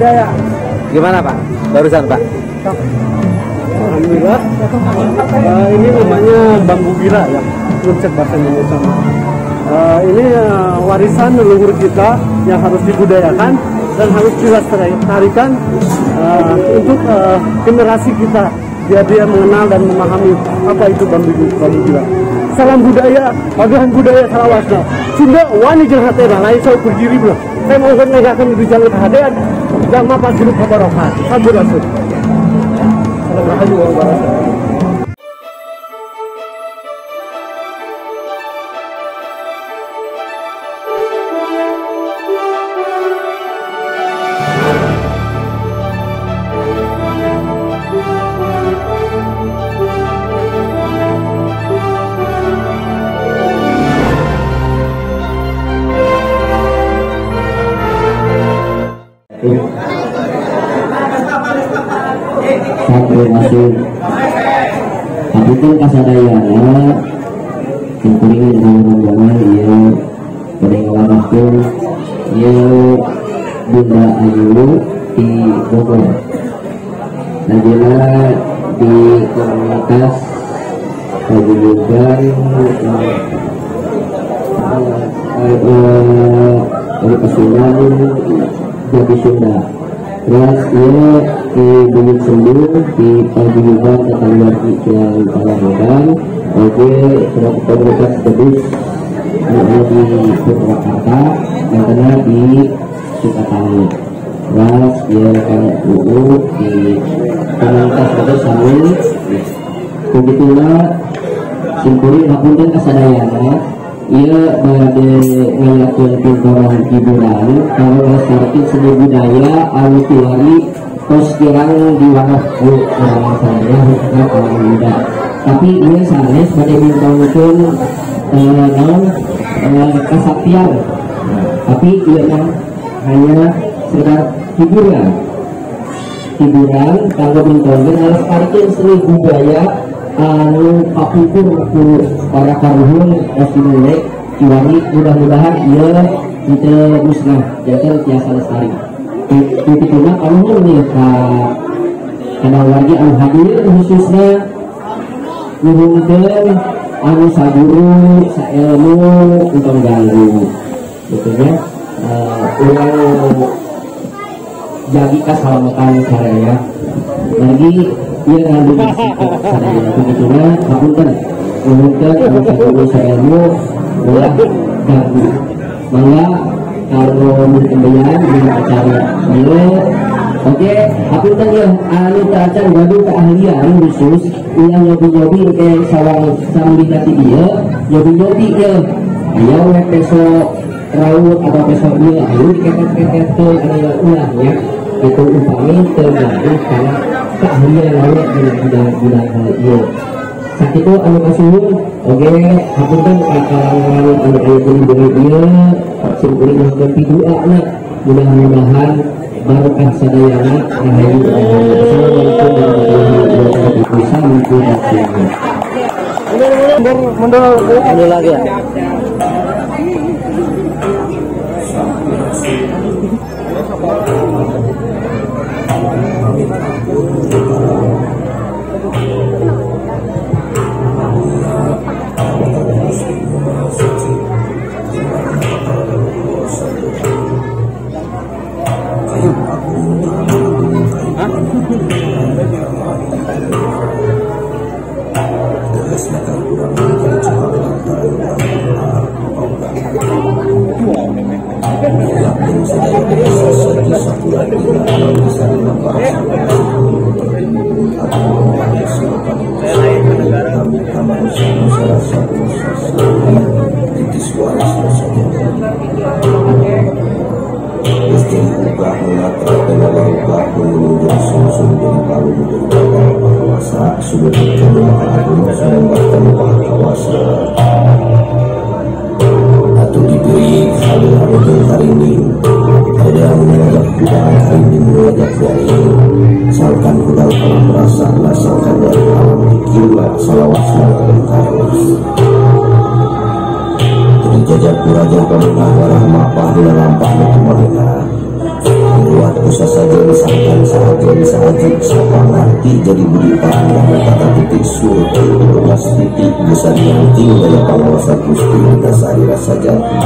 budaya. Gimana Pak? Barusan Pak? Alhamdulillah. Ini namanya bambu gila ya, konsep bahasa Indonesia. Ini warisan leluhur kita yang harus dibudayakan dan harus dilestarikan untuk generasi kita, biar dia mengenal dan memahami apa itu bambu gila. Salam budaya, pagahan budaya Sarawasna. Sunda wani jeung hatena lain saya berdiri belah. Saya mau menegakkan di jalan kehadiran dan mapan hidup barokah. Sampurasun. Assalamualaikum warahmatullahi wabarakatuh. Terima kasih. Tapi kan kasadayana kuring rombongan ieu pada ngalakeun ieu Bunda Ayu di Bogor. Najina di komunitas paguyuban dari Pasundan jadi Sunda. Terus ia di Bukit Sendu di paguyuban tetangga yang Palamedan, oke komunitas Bedus ada di Purwakarta, yang kena di Sukatani. Terus ia kan di komunitas Bedus Sambil. Begitulah simpuri hapunten kasadayana. Ia bade ngelakuin pintoran hiburan kalau melestarikan seni budaya anu tiwari tos kirang diwaraku orang saya bukan orang muda, tapi ia sanes bade mintoneun kesaktian, tapi ia hanya sekedar hiburan kalau mintoneun melestarikan seni budaya anu kapupur ku para karuhun Rasulullah kiwani, mudah-mudahan ia kita musnah jangan tiasa lestari. Titik-titiknya kamu nih karena lagi anu hadir khususnya nuhunkeun anu saguru sailmu untuk ganggu gitu ya. Urang jadi keselamatan caranya lagi ia ngadu sadaya begitunya hapunten nuhunkeun anu saguru sailmu ulah ganggu. Mangga kalau berkembang di acara ini, oke, hapunten ya anu tacan gaduh keahlian khusus yang nyobi-nyobi ke sawang sambil dia nyobi-nyobi ya ayo peso raut atau peso dia ayo dikepet-kepet ke ulah ya itu upami tergantung karena keahlian lalu bidang hal itu. Saat itu anu kasuhun, oke, hapunten kalangan anu aya di dia simkuring hampir pidua anak, mudah-mudahan barokah sadayana rahayu. Assalamualaikum warahmatullahi wabarakatuh. Sampurasun. Mundur lagi ya. atau diberi hal-hal hari ini ada menganggap kita hari ini menganggap dari salkan kudal kalau merasa salkan dari alam jiwa salawasna dan kawas terjajah puraja pemenang warahmah pahila lampah mereka Buat usah saja misalkan sahaja siapa ngerti jadi budi panjang kata titik surti belas titik bisa dianting daya penguasa gusti dasari rasa jati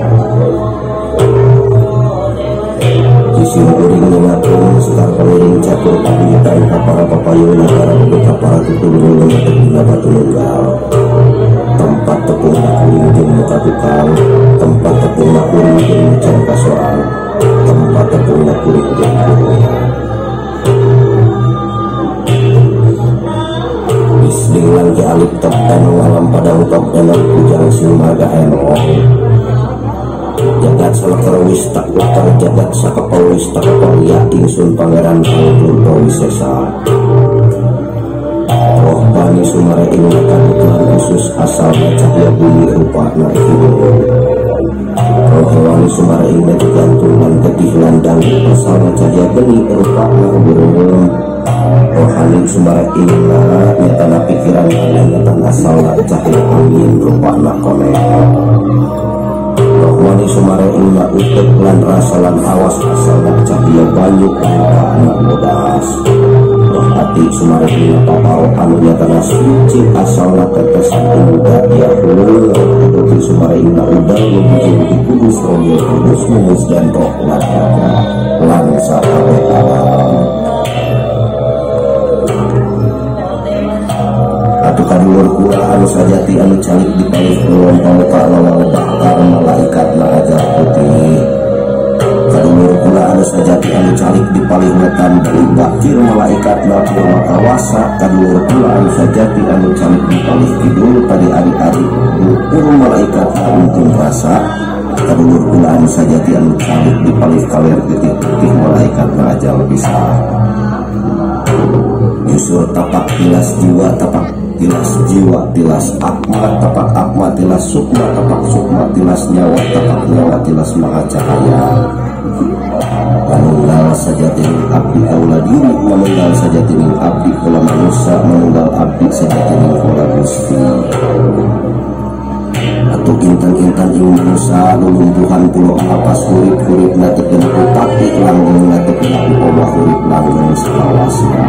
Isim kuring mengatung sekar keliling catur kabinetan kapara papayung negara kapara tutulung mengatuk batu nunggal tempat tepung kuring jeung muka tukang tempat tepung kuring jeung cangka soal tempat tepung kuring jeung kuring Bislingan ke alip top ngalam padang top enak ujang silmaga enok jagat salakrawis tak watar jagat sakapawis tak kapawya ingsun pangeran pangulun wisesa roh bani sumare ingatan Tuhan Yesus asal cahaya bumi rupa naikinu roh hewani sumare ingatan gantungan ketih landang asal cahaya geni rupa naikinu rohani sumare ingatan nyatana pikiran nyatan asal cahaya angin rupa nakone Rohmani sumare inna utek lan rasalan awas asalna cahaya banyu anak bodas roh hati sumare inna papau anu nyatana suci asalna tetes indah ya hulul roh kuduki sumare inna udang lumujung di kudus roh kudus mumus dan roh lan sakabe alam Atu kadulur kula anu sajati anu calik di paling kulon pamuka lawan bakar malaikat na ajar putih kadulur kula anu sajati anu calik di paling wetan dari bakir malaikat na purma kawasa kadulur kula anu sajati anu calik di paling kidul tadi ari-ari ukur malaikat untung rasa kadulur kula anu sajati anu calik di paling kawer getih putih malaikat na ajar bisa Yusur tapak tilas jiwa tapak tilas jiwa tilas akma tapak akma tilas sukma tapak sukma tilas nyawa tapak nyawa tilas maha cahaya manunggal sajatin abdi kaula diri manunggal sajatin abdi kaula manusia manunggal abdi sajatin kaula gusti atau intan-intan ing manusia lulumpuhan pulau apa hurip-hurip natik dan putaki langgeng natik dan obah hurip langgeng sekawasnya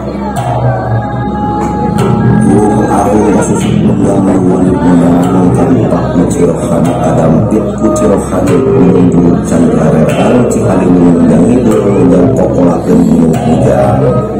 Aku kasus mengamar wali menangkan tak mencirohan adam pitku cirohan menunggu candareran cikali mengundang itu mengundang kokolakan gunung hujan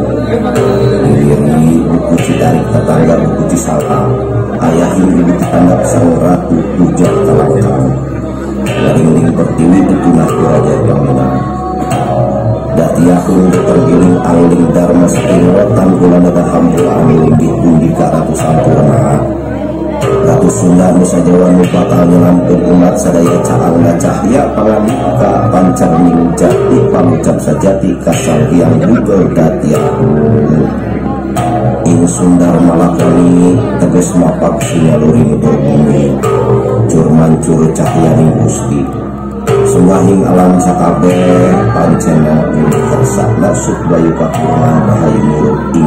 diri buku cidarik tetangga buku cisalta ayah ini anak sang ratu hujan kalangkang laring-ling pertiwi betunah raja bangunan Datiahun tergiling angling dharma sekiratan gula nada hambura angling diundi ke ratu sampurna Ratu Sunda Nusa Jawa bakal nyelampun umat sadaya caangna cahya pangadika pancar ning jati pamucap sajati kasang yang bugel datiahun ing Sundar malakani teges mapak sinyaluring berbumi cur mancur cahya ning gusti Sembahing alam sakabeh pancena universa nasuk bayu kakuman bahayu mulut ing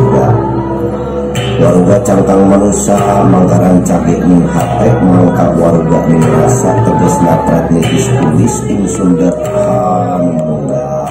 warga cangkang manusia mangkaran cage ning hate mangka warga ning rasa teges napret nitis tulis ing Sunda hamunggah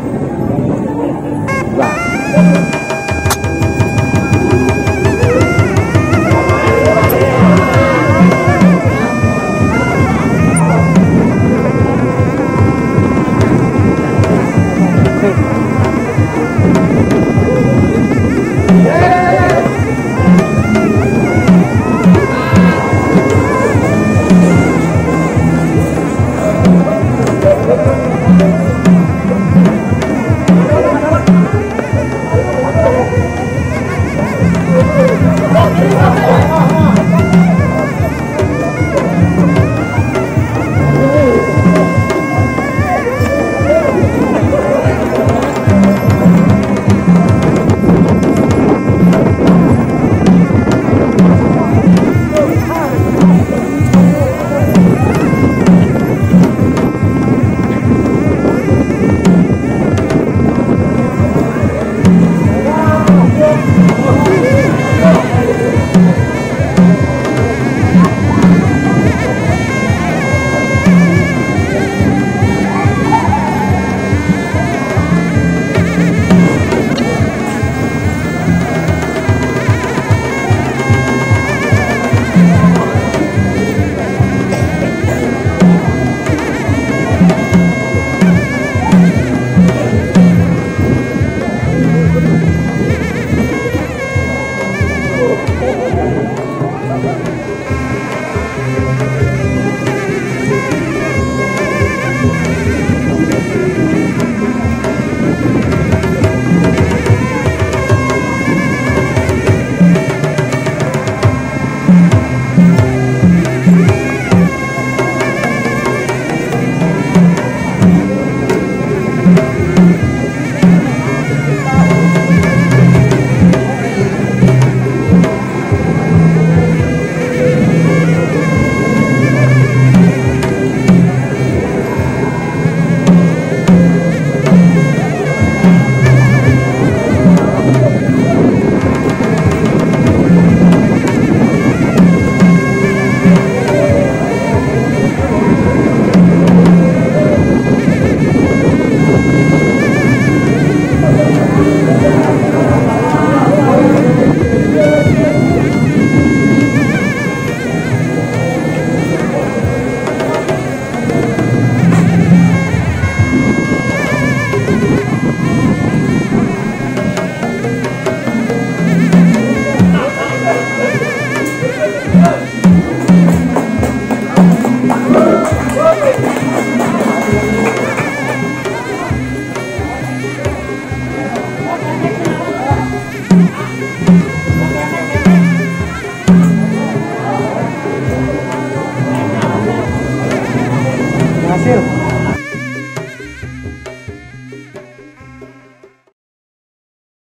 Wah. Hasil.